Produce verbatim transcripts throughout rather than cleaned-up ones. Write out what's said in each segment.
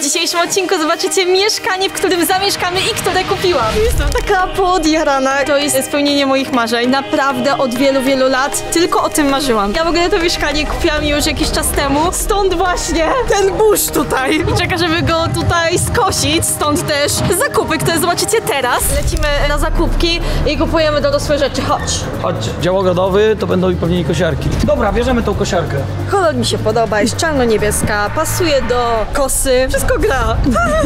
W dzisiejszym odcinku zobaczycie mieszkanie, w którym zamieszkamy i które kupiłam. Jestem taka podjarana. To jest spełnienie moich marzeń. Naprawdę od wielu, wielu lat tylko o tym marzyłam. Ja w ogóle to mieszkanie kupiłam już jakiś czas temu. Stąd właśnie ten burz tutaj. I czeka, żeby go tutaj skosić. Stąd też zakupy, które zobaczycie teraz. Lecimy na zakupki i kupujemy dorosłe rzeczy. Chodź. Chodź, dział ogrodowy to będą i pewnie kosiarki. Dobra, bierzemy tą kosiarkę. Kolor mi się podoba, jest czarno-niebieska, pasuje do kosy, wszystko gra.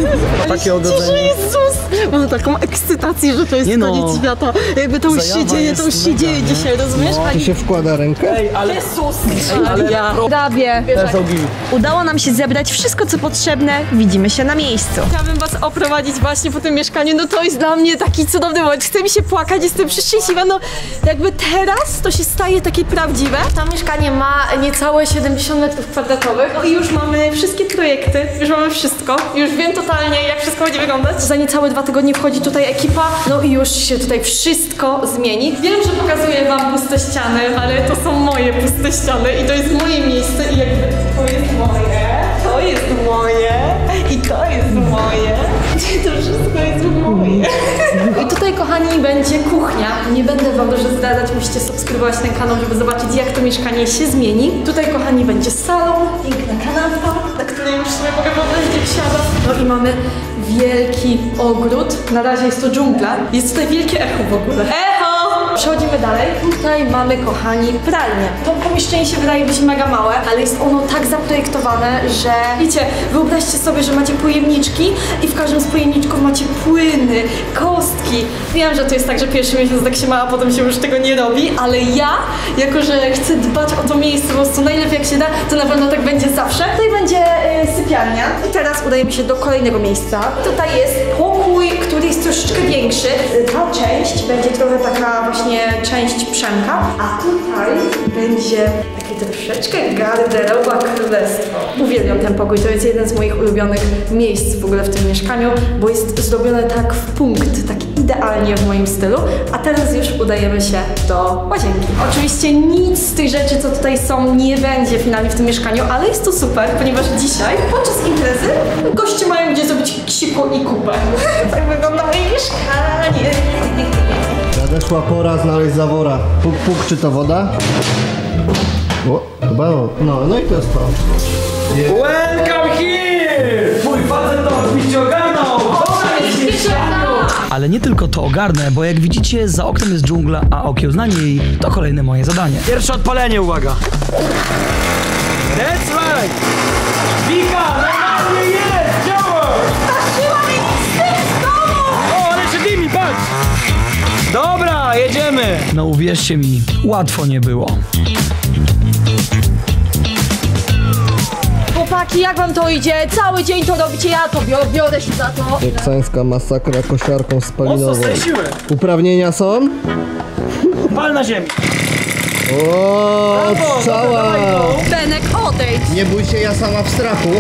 Takie ogrodzenie. Jezus! Mam taką ekscytację, że to jest Nie koniec no. świata. Jakby to już się dzieje, to już się mega, dzieje nie? dzisiaj, rozumiesz? No. Tu się wkłada rękę? Ej, ale... Jezus! Ej, ale... Ja. Hrabie. Te są gil. Udało nam się zebrać wszystko, co potrzebne. Widzimy się na miejscu. Chciałabym was oprowadzić właśnie po tym mieszkaniu, no to jest dla mnie taki cudowny moment. Chce mi się płakać, jestem przeszczęśliwa, no jakby teraz to się staje takie prawdziwe. To mieszkanie ma niecałe siedemdziesiąt metrów kwadratowych. No i już mamy wszystkie projekty, już mamy wszystko. Już wiem totalnie, jak wszystko będzie wyglądać. Za niecałe dwa tygodnie wchodzi tutaj ekipa, no i już się tutaj wszystko zmieni. Wiem, że pokazuję wam puste ściany, ale to są moje puste ściany i to jest moje miejsce i jakby to jest moje, to jest moje i to jest moje. To wszystko jest moje. I tutaj, kochani, będzie kuchnia. Nie będę wam dużo zdradzać, musicie subskrybować ten kanał, żeby zobaczyć, jak to mieszkanie się zmieni. Tutaj, kochani, będzie salon, piękna kanapka, na której już sobie mogę wyobrazić, jak siadam. No i mamy wielki ogród. Na razie jest to dżungla. Jest tutaj wielkie echo w ogóle. Echo! Przechodzimy dalej. Tutaj mamy, kochani, pralnię. To pomieszczenie się wydaje być mega małe, ale jest ono tak zaprojektowane, że wiecie, wyobraźcie sobie, że macie pojemniczki i w każdym z pojemniczków macie płyny, kostki. Wiem, że to jest tak, że pierwszy miesiąc tak się ma, a potem się już tego nie robi, ale ja, jako że chcę dbać o to miejsce po prostu najlepiej jak się da, to na pewno tak będzie zawsze. Tutaj będzie y, sypialnia. I teraz udajemy się do kolejnego miejsca. Tutaj jest pokój, który jest troszeczkę większy. Ta część będzie trochę taka właśnie część Przemka, a tutaj będzie takie troszeczkę garderoba królestwo. Uwielbiam ten pokój, to jest jeden z moich ulubionych miejsc w ogóle w tym mieszkaniu, bo jest zrobione tak w punkt, tak idealnie w moim stylu. A teraz już udajemy się do łazienki. Oczywiście nic z tych rzeczy, co tutaj są, nie będzie finalnie w tym mieszkaniu, ale jest to super, ponieważ dzisiaj podczas imprezy goście mają gdzie zrobić ksiku i kupę. Tak wygląda moje mieszkanie. Nadeszła pora znaleźć zawora. Puk, puk, czy to woda? O, chyba no, no i to jest to. Yeah. Welcome here! Mój facet to oczywiście ogarnął! Ale nie tylko to ogarnę, bo jak widzicie, za oknem jest dżungla, a okiełznanie jej to kolejne moje zadanie. Pierwsze odpalenie, uwaga! That's right! Wika, normalnie jest! Działa! O, ale się dymi, patrz! Dobra, jedziemy! No uwierzcie mi, łatwo nie było. Chłopaki, jak wam to idzie? Cały dzień to robicie, ja to biorę, biorę się za to. Teksańska masakra kosiarką Mocno spalinową. stresiły! Uprawnienia są? Pal na ziemi! O, Brawo, cała! dobra, dawaj go. Benek, odejdź. Nie bój się, ja sama w strachu.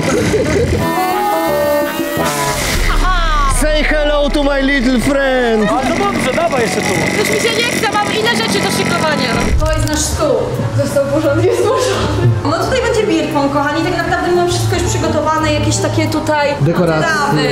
Say hello to my little friend! A no dobrze, dawaj jeszcze tu! Już mi się nie chce, mam inne rzeczy do szykowania. To jest nasz stół. Został porządnie złożony. No tutaj będzie beer pong, kochani. Tak naprawdę mam wszystko już przygotowane, jakieś takie tutaj Dekoracje. trawy.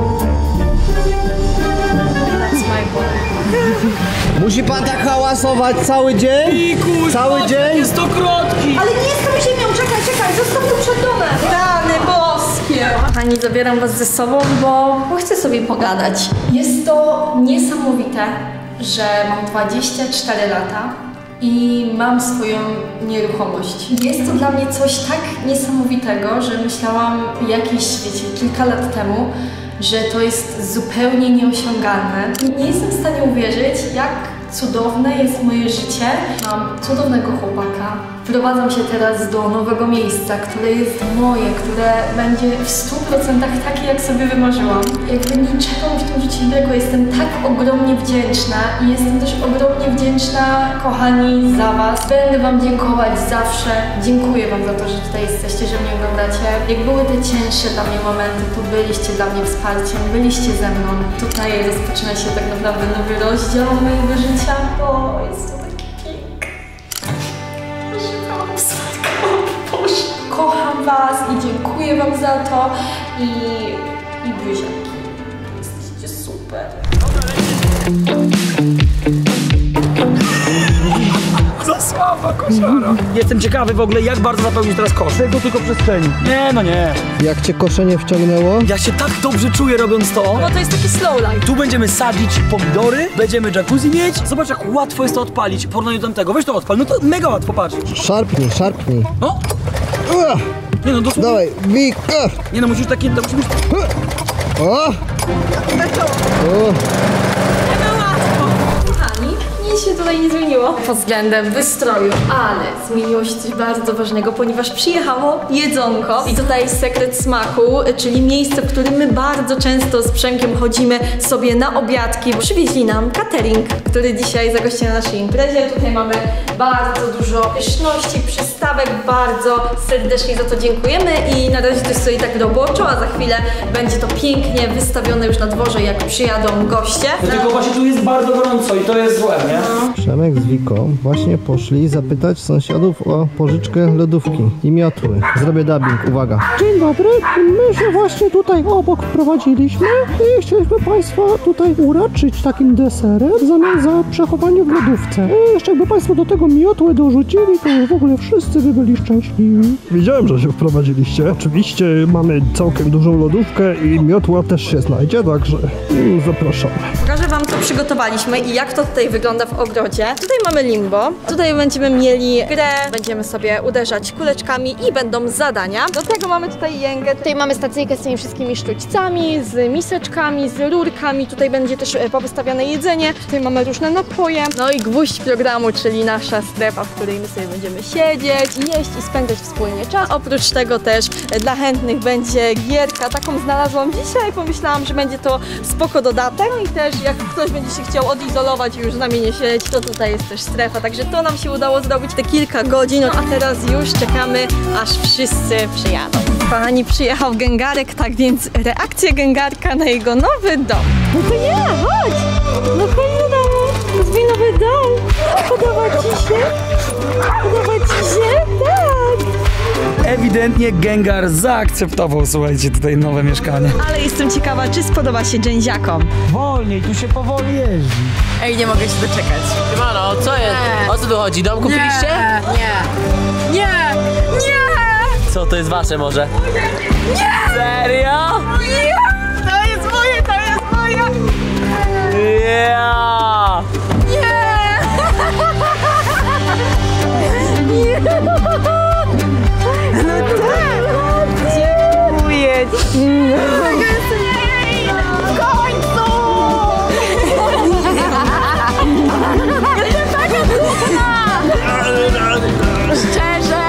That's my boy. Musi pan tak hałasować cały dzień? Piku, Cały dzień? Jest to krotki! Ale nie jestem ziemią, czekaj, czekaj, zostaw tu przed domem. Rany boskie. Kochani, zabieram was ze sobą, bo, bo chcę sobie pogadać. Jest to niesamowite, że mam dwadzieścia cztery lata i mam swoją nieruchomość. Jest to dla mnie coś tak niesamowitego, że myślałam jakieś, wiecie, kilka lat temu, że to jest zupełnie nieosiągalne. Nie jestem w stanie uwierzyć, jak cudowne jest moje życie. Mam cudownego chłopaka. Wprowadzam się teraz do nowego miejsca, które jest moje, które będzie w stu procentach takie, jak sobie wymarzyłam. Jakby niczego mi w tym życiu nie brakło. Jestem tak ogromnie wdzięczna i jestem też ogromnie wdzięczna, kochani, za was. Będę wam dziękować zawsze. Dziękuję wam za to, że tutaj jesteście, że mnie oglądacie. Jak były te cięższe dla mnie momenty, to byliście dla mnie wsparciem, byliście ze mną. Tutaj rozpoczyna się tak naprawdę nowy rozdział mojego życia. O, jest to taki piękny. kocham was i dziękuję wam za to i, i buziaki. Jesteście super. Za słaba koszara. Jestem ciekawy w ogóle, jak bardzo zapełnisz teraz kosz. Tego tylko przestrzeni. Nie, no nie. Jak cię koszenie wciągnęło? Ja się tak dobrze czuję robiąc to. Bo to jest taki slow life. Tu będziemy sadzić pomidory, będziemy jacuzzi mieć. Zobacz, jak łatwo jest to odpalić w porównaniu do tamtego. Weź to odpal, no to mega łatwo, patrz. Szarpnij, szarpnij. No, Ua, nie no, dosłownie. dawaj, Wik. A. Nie no, musisz taki, to musi być... O! O! Kochani, nic się tutaj nie zmieniło pod względem wystroju, ale zmieniło się coś bardzo ważnego, ponieważ przyjechało jedzonko i tutaj sekret smaku, czyli miejsce, w którym my bardzo często z Przemkiem chodzimy sobie na obiadki. Przywieźli nam catering, który dzisiaj zagości na naszej imprezie. Tutaj mamy bardzo dużo pyszności, przystawek, bardzo serdecznie za to dziękujemy i na razie to jest sobie tak roboczo, a za chwilę będzie to pięknie wystawione już na dworze, jak przyjadą goście. Tylko właśnie tu jest bardzo gorąco i to jest złe, nie? Przemek z Wiką właśnie poszli zapytać sąsiadów o pożyczkę lodówki i miotły. Zrobię dubbing, uwaga. Dzień dobry, my się właśnie tutaj obok wprowadziliśmy i chcieliśmy Państwa tutaj uraczyć takim deserem w zamian za przechowanie w lodówce. I jeszcze jakby Państwo do tego miotłę dorzucili, to w ogóle wszyscy by byli szczęśliwi. Wiedziałem, że się wprowadziliście. Oczywiście mamy całkiem dużą lodówkę i miotła też się znajdzie, także mm, zapraszamy. Pokażę wam, co przygotowaliśmy i jak to tutaj wygląda w ogrodzie. Tutaj mamy limbo, tutaj będziemy mieli grę, będziemy sobie uderzać kuleczkami i będą zadania. Do tego mamy tutaj jęgę, tutaj mamy stacyjkę z tymi wszystkimi sztućcami, z miseczkami, z rurkami, tutaj będzie też e, powystawiane jedzenie, tutaj mamy różne napoje, no i gwóźdź programu, czyli nasza strefa, w której my sobie będziemy siedzieć, jeść i spędzać wspólnie czas. Oprócz tego też e, dla chętnych będzie gierka, taką znalazłam dzisiaj, pomyślałam, że będzie to spoko dodatek i też jak ktoś będzie się chciał odizolować i już z nami nie siedzieć, to tutaj jest też strefa, także to nam się udało zrobić te kilka godzin, no, a teraz już czekamy, aż wszyscy przyjadą. Kochani, przyjechał Gęgarek, tak więc reakcja Gęgarka na jego nowy dom. No to nie, chodź! No chodź do domu, to jest mój nowy dom. Podoba ci się? Podoba ci się? Tak! Ewidentnie Gengar zaakceptował, słuchajcie, tutaj nowe mieszkanie. Ale jestem ciekawa, czy spodoba się dżęziakom. Wolniej, tu się powoli jeździ. Ej, nie mogę się doczekać. Siemano, co jest? O co tu chodzi? Dom kupiliście? Nie! Nie! Nie! Co, to jest wasze może? Nie! Serio? Nie! To jest moje, to jest moje! Ja! Nie! Nie! No tak! Dziękuję! W końcu! Jestem taka dumna! Szczerze,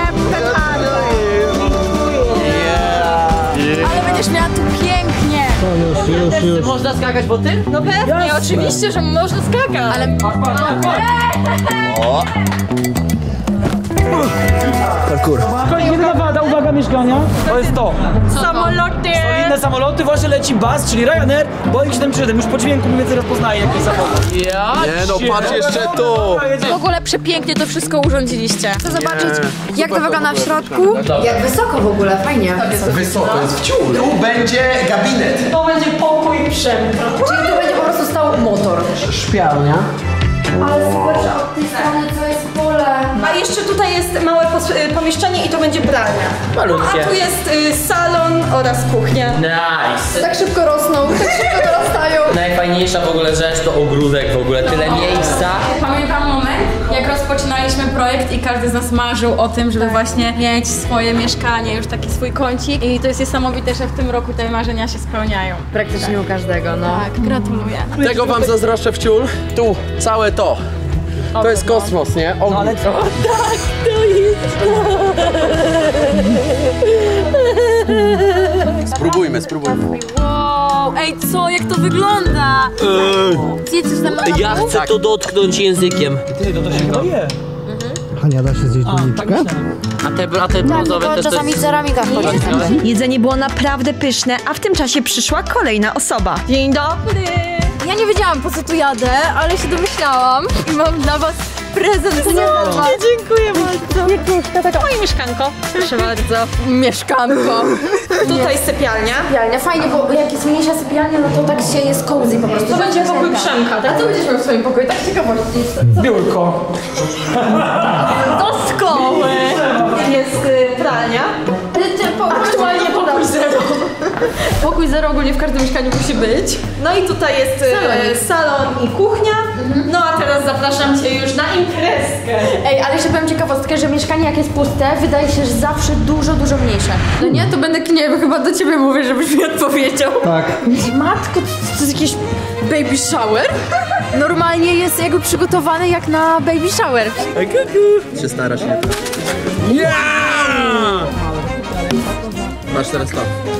ale będziesz miała tu pięknie! To już, już, już. Można skakać po tym? No pewnie, oczywiście, że można skakać! Ale... O! Parkour. Jedyna wada, uwaga, mieszkania, to jest to. Samoloty! Solidne samoloty, właśnie leci Buzz, czyli Ryanair, Boeing siedem trzy jeden. Już po dźwięku mniej więcej rozpoznaje jakiś samolot. Ja? Nie no, patrz jeszcze tu! W ogóle przepięknie to wszystko urządziliście. Chcę zobaczyć, jak to wygląda w środku. Jak wysoko w ogóle, fajnie. Wysoko jest wciół. Tu będzie gabinet. To będzie pokój Przemka. Czyli tu będzie po prostu stał motor. Szpialnia. Ale super, że od tej strony to jest pole. A jeszcze tutaj jest małe pos- y, pomieszczenie i to będzie pralnia. No, Malutkie. a tu jest y, salon oraz kuchnia. Nice. Tak szybko rosną, tak szybko dorastają. Najfajniejsza w ogóle rzecz to ogródek w ogóle, tyle miejsca. Pamiętam moment, jak rozpoczynaliśmy projekt i każdy z nas marzył o tym, żeby właśnie mieć swoje mieszkanie, już taki swój kącik. I to jest niesamowite, że w tym roku te marzenia się spełniają. Praktycznie u każdego, no. Tak, gratuluję. Tego wam zazdroszczę wciół. Tu, całe to. To jest kosmos, nie? O, No ale co? Spróbujmy, spróbujmy. Wow, ej co, jak to wygląda? Zjedz już za Ja chcę to dotknąć językiem. Ty, to to się kroje. Hania, da się zjeść A, tak doniczkę? myślałem. A te, a te brązowe Tak, też czasami to jest... ceramika wchodzi. Jedzenie było naprawdę pyszne, a w tym czasie przyszła kolejna osoba. Dzień dobry! Ja nie wiedziałam, po co tu jadę, ale się domyślałam i mam dla was prezent. Dziękuję bardzo. Moje mieszkanko. Proszę bardzo. Mieszkanko. Tutaj sypialnia. Sypialnia, fajnie, bo jak jest mniejsza sypialnia, no to tak się jest cozy po prostu. To będzie pokój Przemka, tak? A co będziesz miał w swoim pokoju? Tak z ciekawości. Biurko. Do szkoły. Jest y, pralnia. Aktualnie pokój zero. Pokój zero ogólnie w każdym mieszkaniu musi być. No i tutaj jest y, salon i kuchnia. No a teraz zapraszam Cię już na imprezkę. Ej, ale jeszcze powiem ciekawostkę, że mieszkanie jak jest puste, wydaje się że zawsze dużo, dużo mniejsze. No nie, to będę, nie wiem, chyba do ciebie mówię, żebyś mi odpowiedział. Tak. Matko, to, to jest jakiś baby shower? Normalnie jest jakby przygotowany jak na baby shower. Się stara się. Masz teraz to.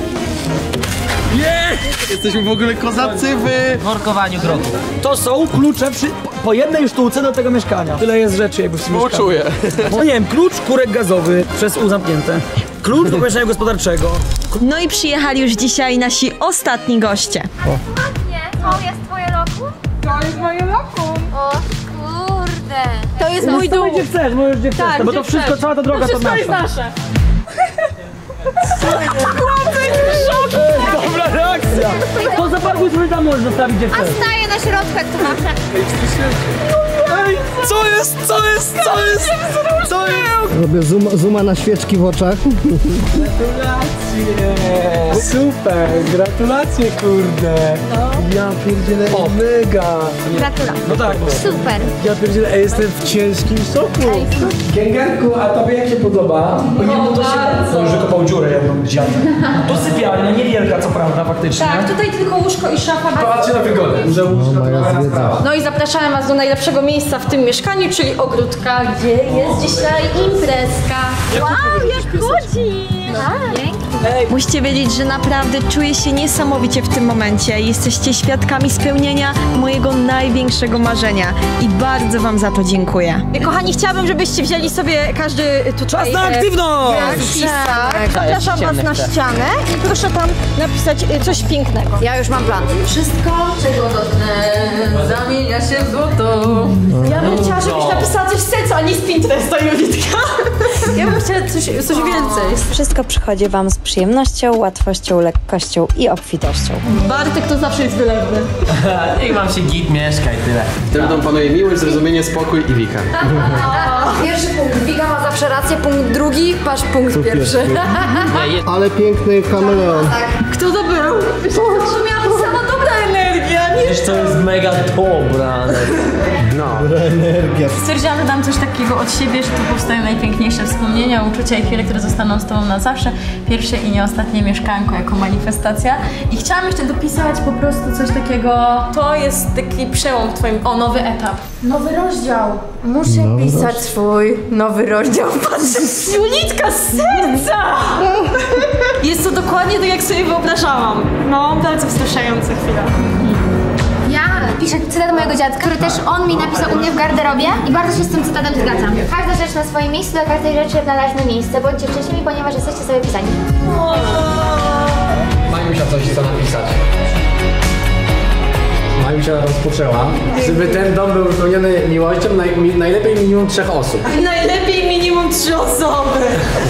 Nie! Jesteśmy w ogóle kozacy w... W workowaniu kroku. To są klucze przy, po jednej sztuce do tego mieszkania. Tyle jest rzeczy jakby w tym mieszkaniu. Czuję. No nie wiem, klucz, kurek gazowy, przez U zamknięte. Klucz do pomieszczenia gospodarczego. No i przyjechali już dzisiaj nasi ostatni goście. Nie, to jest twoje lokum? To jest moje lokum. O kurde. To jest mój To dół. gdzie chcesz, możesz gdzie chcesz, Tak, bo gdzie to wszystko, chcesz. cała ta droga to, To wszystko jest nasza. nasze. Dobra reakcja! To zaparkuj sobie tam, możesz zostawić gdzie chcesz. Staję na środku, jak to masz. Ej, co jest, co jest, co jest, co jest? Robię zoom, zooma na świeczki w oczach. Super, gratulacje kurde. Ja pierdzielę, o. Mega. Gratulacje. No tak, Super. ja pierdzielę, ej, jestem w ciężkim soku. Kęgarku, a tobie jak się podoba? Bo nie mu to się... No już kopał dziurę jedną gdziadę. To sypialnia, niewielka co prawda faktycznie. Tak, tutaj tylko łóżko i szafa. Patrzcie na wygodę. Że łóżko Moja zwiedza. No i zapraszamy Was do najlepszego miejsca w tym mieszkaniu, czyli ogródka, gdzie jest dzisiaj imprezka. Wow, jak chodzi. Musicie wiedzieć, że naprawdę czuję się niesamowicie w tym momencie. Jesteście świadkami spełnienia mojego największego marzenia i bardzo wam za to dziękuję. Kochani, chciałabym, żebyście wzięli sobie każdy tutaj... Czas na e, aktywność! Tak, zapraszam Was na ścianę i proszę tam napisać e, coś pięknego. Ja już mam plan. Wszystko, czego dotknę, zamienia się w złoto. Ja bym chciała, żebyś napisała coś z serca, a nie z Pinteresta, Julitka. Ja bym chciała coś, coś więcej. Wszystko przychodzi wam z przyjemnością, łatwością, lekkością i obfitością. Bartek to zawsze jest wylewny. Niech mam się git mieszka i tyle. W tym domu panuje miłość, zrozumienie, spokój i Wika. Pierwszy punkt. Wika ma zawsze rację, punkt drugi, patrz punkt pierwszy. Nie, jest... Ale piękny kameleon. Kto to był? To miała sama dobra energia, nie? Przecież to jest mega dobra. Energia. Stwierdziłam, że dam coś takiego od siebie, że tu powstają najpiękniejsze wspomnienia, uczucia i chwile, które zostaną z tobą na zawsze. Pierwsze i nie ostatnie mieszkanko jako manifestacja. I chciałam jeszcze dopisać po prostu coś takiego. To jest taki przełom w Twoim... O, nowy etap. Nowy rozdział. Muszę pisać swój nowy rozdział. Patrz. Julitka z serca! Jest to dokładnie tak, jak sobie wyobrażałam. No, bardzo wstraszająca chwila. Ja piszę cytat mojego dziadka, który też on mi napisał u mnie w garderobie i bardzo się z tym cytatem zgadzam. Każda rzecz na swoim miejscu, do każdej rzeczy należne miejsce. Bądźcie szczęśliwi, ponieważ jesteście sobie pisani. Majusia coś chce napisać. Majusia rozpoczęła, żeby ten dom był wypełniony miłością naj, mi, najlepiej minimum trzech osób. Najlepiej minimum trzy osoby.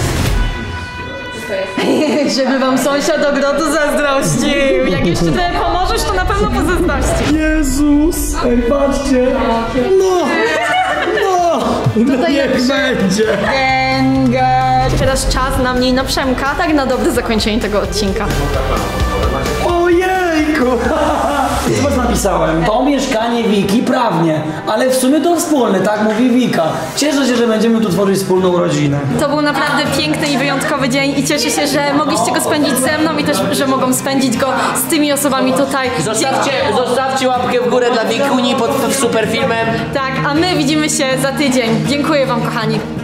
Żeby wam sąsiad ogrodu zazdrościł. Jak jeszcze trochę pomożesz, to na pewno pozazdrości. Jezus! Ej, patrzcie! No! No! No niech będzie! Gęgę. Teraz czas na mnie i na Przemka, tak na dobre zakończenie tego odcinka. Ojejku! Co napisałem? To mieszkanie Wiki prawnie, ale w sumie to wspólne, tak mówi Wika. Cieszę się, że będziemy tu tworzyć wspólną rodzinę. To był naprawdę piękny i wyjątkowy dzień i cieszę się, że mogliście go spędzić ze mną i też, że mogą spędzić go z tymi osobami tutaj. Zostawcie, zostawcie łapkę w górę dla Wikuni pod super filmem. Tak, a my widzimy się za tydzień. Dziękuję wam, kochani.